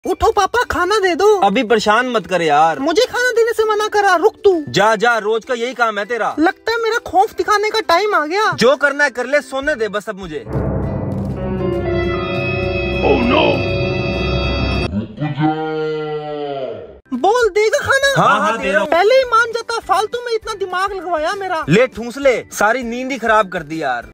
उठो पापा, खाना दे दो। अभी परेशान मत कर यार, मुझे खाना देने से मना करा, रुक तू। जा जा, रोज का यही काम है तेरा। लगता है मेरा खौफ दिखाने का टाइम आ गया। जो करना है कर ले, सोने दे बस अब मुझे। Oh no! बोल, देगा खाना? हाँ दे रहा हूँ। पहले ही मान जाता, फालतू में इतना दिमाग लगवाया मेरा। ले ठूस ले, सारी नींद ही खराब कर दी यार।